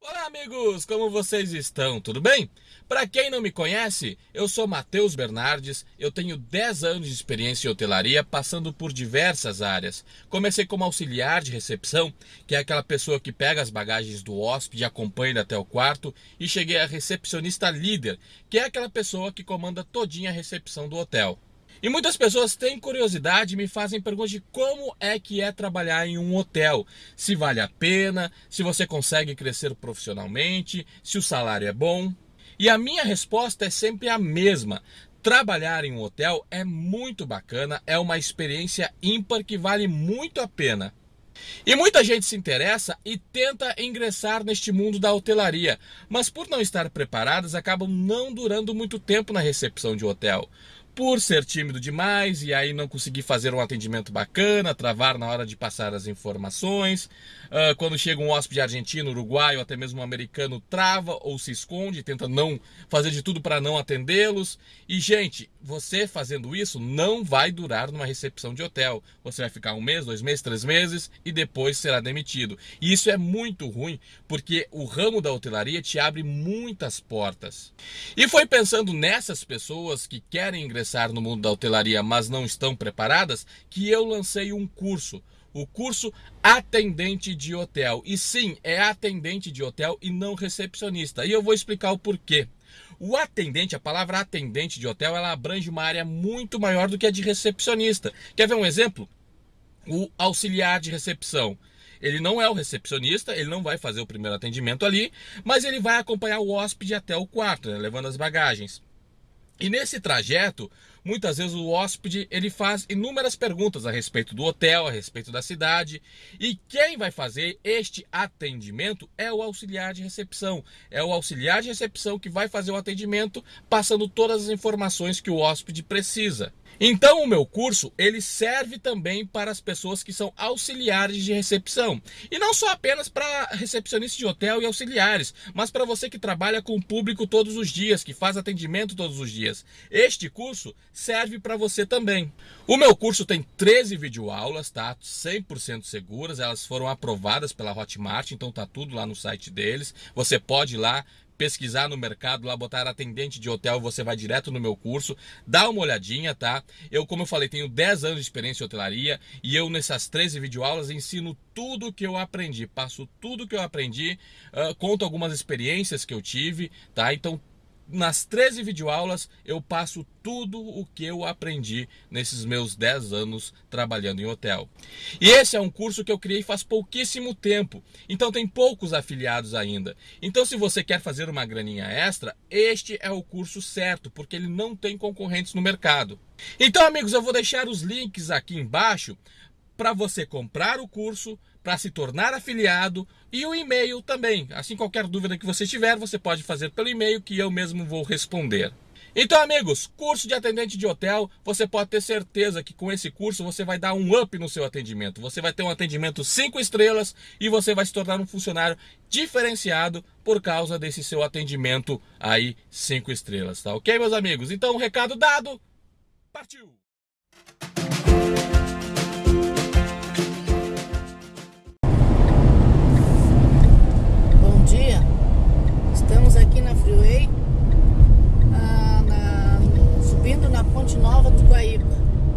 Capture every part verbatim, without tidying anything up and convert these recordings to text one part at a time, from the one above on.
Olá amigos, como vocês estão? Tudo bem? Para quem não me conhece, eu sou Matheus Bernardes, eu tenho dez anos de experiência em hotelaria, passando por diversas áreas. Comecei como auxiliar de recepção, que é aquela pessoa que pega as bagagens do hóspede e acompanha ele até o quarto, e cheguei a recepcionista líder, que é aquela pessoa que comanda todinha a recepção do hotel. E muitas pessoas têm curiosidade e me fazem perguntas de como é que é trabalhar em um hotel. Se vale a pena, se você consegue crescer profissionalmente, se o salário é bom. E a minha resposta é sempre a mesma. Trabalhar em um hotel é muito bacana, é uma experiência ímpar que vale muito a pena. E muita gente se interessa e tenta ingressar neste mundo da hotelaria, mas por não estar preparadas acabam não durando muito tempo na recepção de hotel. Por ser tímido demais e aí não conseguir fazer um atendimento bacana, travar na hora de passar as informações. Uh, quando chega um hóspede argentino, uruguaio, até mesmo um americano, trava ou se esconde, tenta não fazer de tudo para não atendê-los. E gente, você fazendo isso não vai durar numa recepção de hotel. Você vai ficar um mês, dois meses, três meses e depois será demitido. E isso é muito ruim porque o ramo da hotelaria te abre muitas portas. E foi pensando nessas pessoas que querem ingressar no mundo da hotelaria, mas não estão preparadas, que eu lancei um curso, o curso Atendente de Hotel. E sim, é atendente de hotel e não recepcionista. E eu vou explicar o porquê. O atendente, a palavra atendente de hotel, ela abrange uma área muito maior do que a de recepcionista. Quer ver um exemplo? O auxiliar de recepção. Ele não é o recepcionista, ele não vai fazer o primeiro atendimento ali, mas ele vai acompanhar o hóspede até o quarto, né, levando as bagagens. E nesse trajeto, muitas vezes o hóspede ele faz inúmeras perguntas a respeito do hotel, a respeito da cidade. E quem vai fazer este atendimento é o auxiliar de recepção. É o auxiliar de recepção que vai fazer o atendimento, passando todas as informações que o hóspede precisa. Então o meu curso ele serve também para as pessoas que são auxiliares de recepção. E não só apenas para recepcionistas de hotel e auxiliares, mas para você que trabalha com o público todos os dias, que faz atendimento todos os dias. Este curso serve para você também. O meu curso tem treze videoaulas, tá? cem por cento seguras, elas foram aprovadas pela Hotmart, então tá tudo lá no site deles. Você pode ir lá pesquisar no mercado, lá botar atendente de hotel, você vai direto no meu curso, dá uma olhadinha, tá? Eu, como eu falei, tenho dez anos de experiência em hotelaria e eu nessas treze videoaulas ensino tudo que eu aprendi, passo tudo que eu aprendi, uh, conto algumas experiências que eu tive, tá? Então, nas treze videoaulas eu passo tudo o que eu aprendi nesses meus dez anos trabalhando em hotel. E esse é um curso que eu criei faz pouquíssimo tempo, então tem poucos afiliados ainda. Então se você quer fazer uma graninha extra, este é o curso certo, porque ele não tem concorrentes no mercado. Então amigos, eu vou deixar os links aqui embaixo para você comprar o curso, para se tornar afiliado e o e-mail também. Assim, qualquer dúvida que você tiver, você pode fazer pelo e-mail que eu mesmo vou responder. Então amigos, curso de atendente de hotel, você pode ter certeza que com esse curso você vai dar um up no seu atendimento. Você vai ter um atendimento cinco estrelas e você vai se tornar um funcionário diferenciado por causa desse seu atendimento aí cinco estrelas, tá ok, meus amigos? Então, recado dado, partiu! Estamos aqui na Freeway, na, na, subindo na Ponte Nova do Guaíba.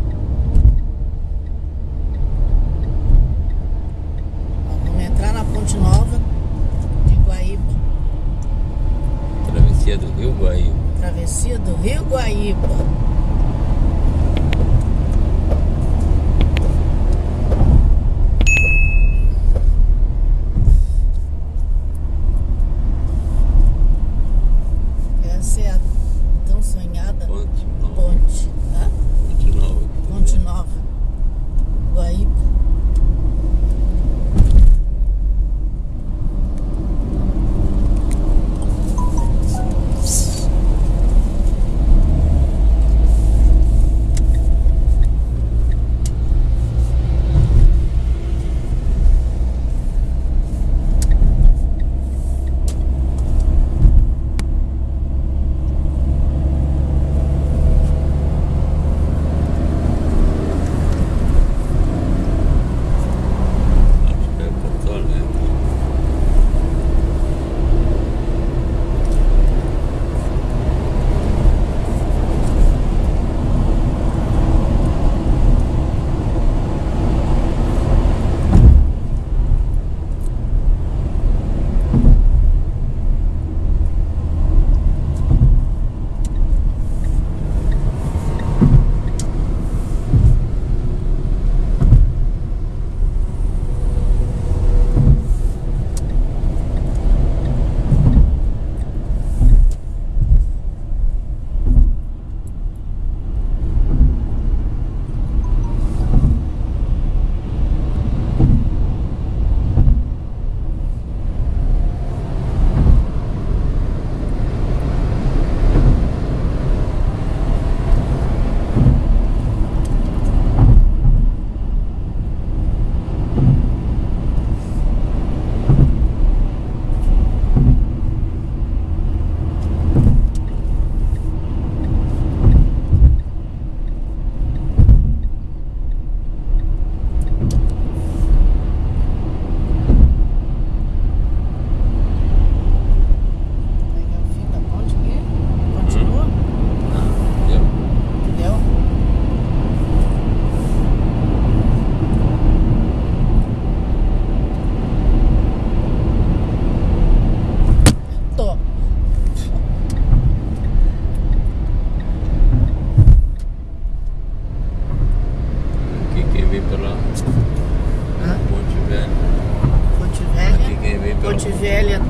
Vamos entrar na Ponte Nova de Guaíba. Travessia do Rio Guaíba. Travessia do Rio Guaíba. Essa é a tão sonhada Ponte Nova. ponte, tá? Ponte Nova. Ponte Nova, Guaíba.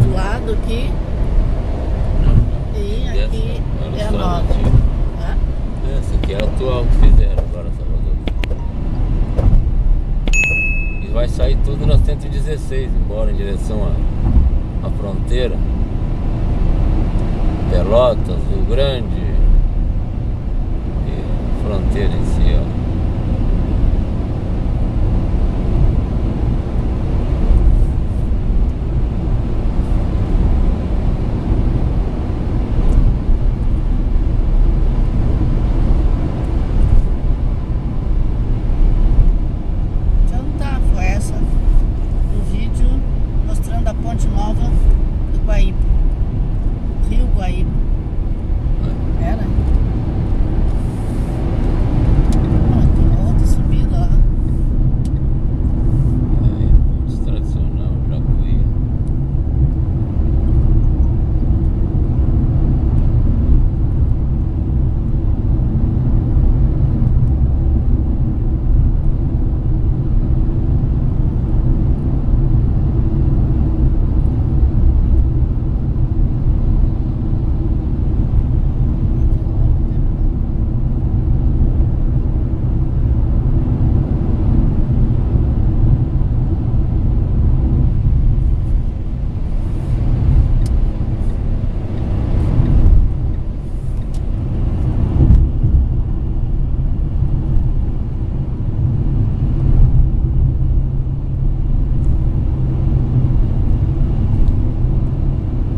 outro lado aqui. E aqui é a nova. Hã? Essa aqui é a atual que fizeram agora, Salvador. E vai sair tudo na cento e dezesseis, embora em direção à, à fronteira. Pelotas, Rio Grande e fronteira em si, ó.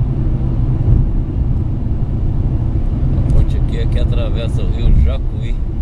Atravessa o rio Jacuí.